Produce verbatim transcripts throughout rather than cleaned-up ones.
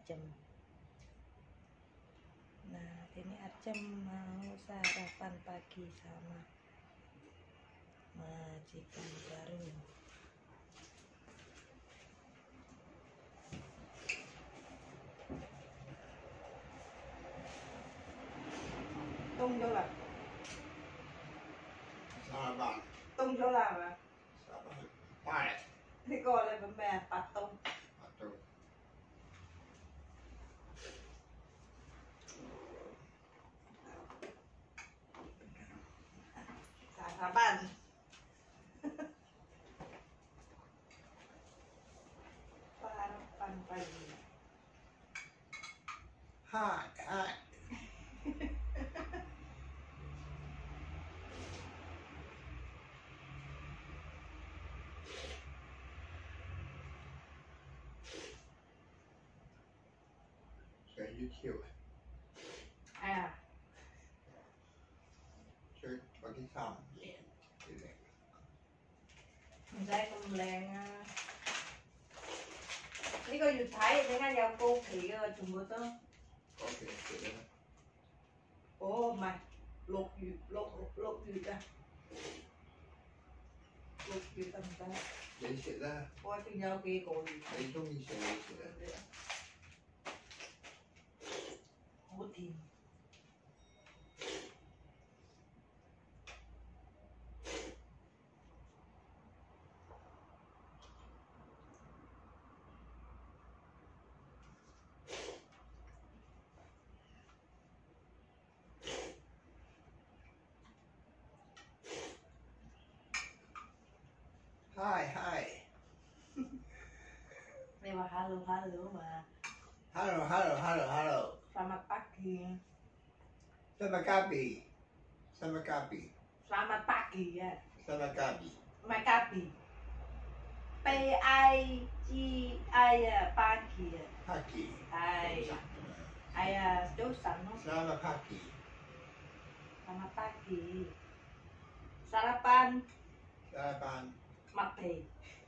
jam. Nah, ini Arjem mau sarapan pagi sama majikan baru. Tung cho là Sarapan. tung cho là mà. Sarapan. Pai. Thì gọi là bánh bè bát tung. Atau Sarapan. Sarapan pagi. hai hai. Saya YouTube. À, Chơi có cái sòng liền. mình đây mình lên 이거 요 다이 내가 야고 그거 좀 뭐죠? Ok, thế đó. Ồ mà lột dừa lột lột dừa ra lột dừa tầm ta Lấy sợi ra. coi từ nhau kia rồi Lấy trong đi sợi lấy sợi ra. hố tìm Hai hai. đây mà hello hello mà Hello hello hello hello. selamat pagi Sama kapi. Sama kapi. selamat pagi ya Sama kapi. Makabi P I G I ya pagi ya Pagi. hai ai à chú sẵn nó Sama pagi. selamat pagi sarapan Sarapan. mặt thì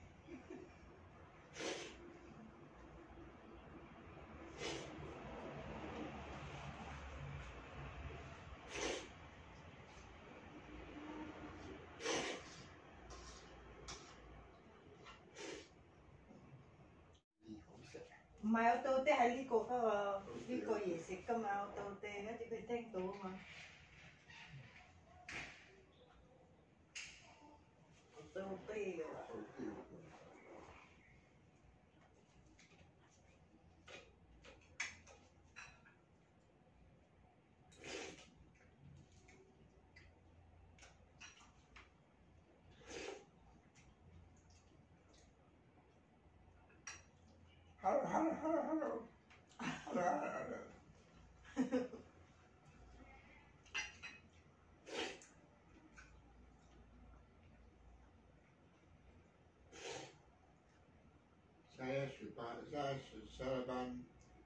mà ô tô té hay đi cuộc đó đi cuộc gì xịt cơ mà ô tô té nó chỉ bị thanh tủ mà ô tô té Hello hello hello hello. Hello hello hello. Saya suka saya sarapan.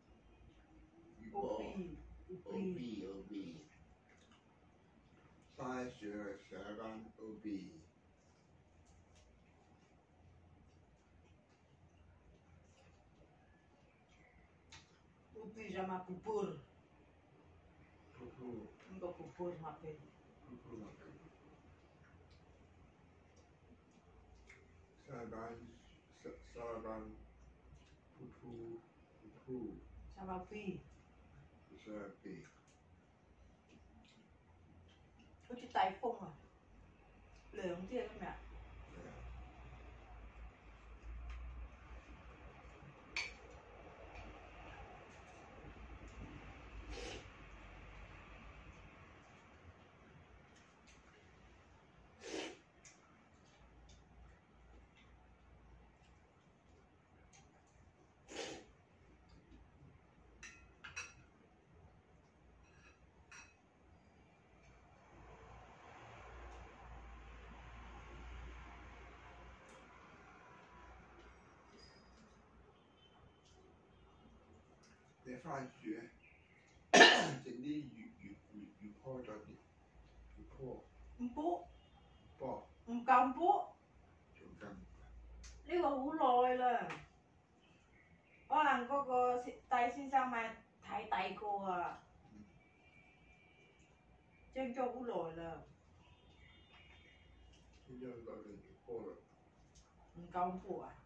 ubi ubi Ubi ubi. Saya suka sarapan ubi. ubi sama bubur Pupu. enggak bubur mape Pupu makan. Sarapan sarapan. Pupu pupu. sama ubi Sarapi. có chiếc tay phông à lười không tiếc không mẹ Để pha chuyện. Chính đi yu yu yu yu po cho đi. Yu po. không bố Po. không công bố Chúng ta. lấy vào hũ lòi là 可能嗰個戴先生買太大個啊，蒸咗好耐啦。 現在來年過啦。 唔夠貨啊！